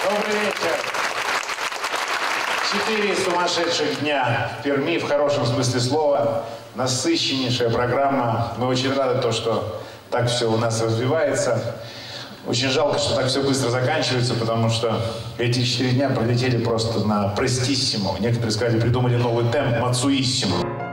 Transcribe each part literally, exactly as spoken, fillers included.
Добрый вечер. Четыре сумасшедших дня в Перми, в хорошем смысле слова. Насыщеннейшая программа. Мы очень рады, то, что так все у нас развивается. Очень жалко, что так все быстро заканчивается, потому что эти четыре дня пролетели просто на престиссимо. Некоторые сказали, придумали новый темп мацуиссимо.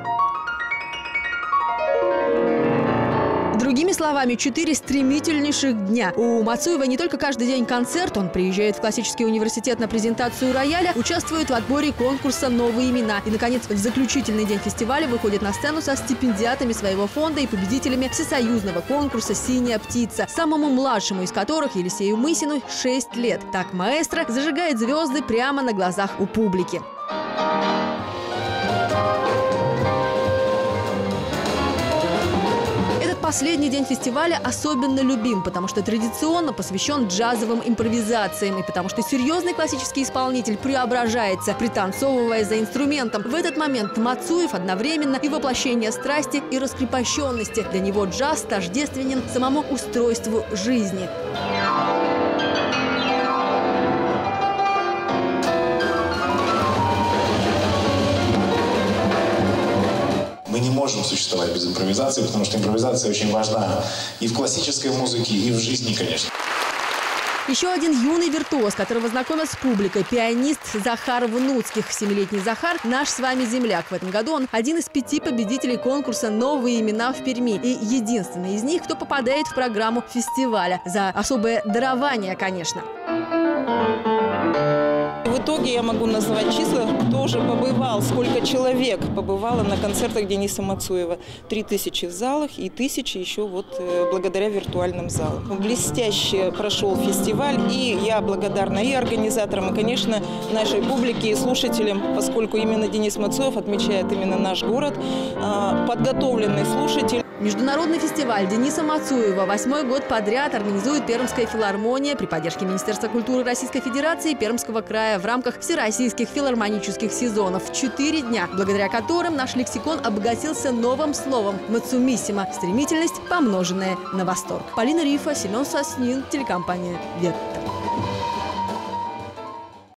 Другими словами, четыре стремительнейших дня. У Мацуева не только каждый день концерт, он приезжает в классический университет на презентацию рояля, участвует в отборе конкурса «Новые имена». И, наконец, в заключительный день фестиваля выходит на сцену со стипендиатами своего фонда и победителями всесоюзного конкурса «Синяя птица», самому младшему из которых, Елисею Мысину, шесть лет. Так маэстро зажигает звезды прямо на глазах у публики. Последний день фестиваля особенно любим, потому что традиционно посвящен джазовым импровизациям и потому что серьезный классический исполнитель преображается, пританцовывая за инструментом. В этот момент Мацуев одновременно и воплощение страсти, и раскрепощенности. Для него джаз тождественен самому устройству жизни. Мы не можем существовать без импровизации, потому что импровизация очень важна и в классической музыке, и в жизни, конечно. Еще один юный виртуоз, которого знакомят с публикой, пианист Захар Внуцких. Семилетний Захар – наш с вами земляк. В этом году он один из пяти победителей конкурса «Новые имена» в Перми. И единственный из них, кто попадает в программу фестиваля. За особое дарование, конечно. В итоге я могу назвать числа, кто уже побывал, сколько человек побывало на концертах Дениса Мацуева. Три тысячи в залах и тысячи еще вот благодаря виртуальным залам. Блестяще прошел фестиваль, и я благодарна и организаторам, и, конечно, нашей публике и слушателям, поскольку именно Денис Мацуев отмечает именно наш город, подготовленный слушатель. Международный фестиваль Дениса Мацуева восьмой год подряд организует Пермская филармония при поддержке Министерства культуры Российской Федерации и Пермского края в рамках всероссийских филармонических сезонов. Четыре дня, благодаря которым наш лексикон обогатился новым словом «мацумиссимо» – стремительность, помноженная на восторг. Полина Рифа, Семен Соснин, телекомпания «Вектор».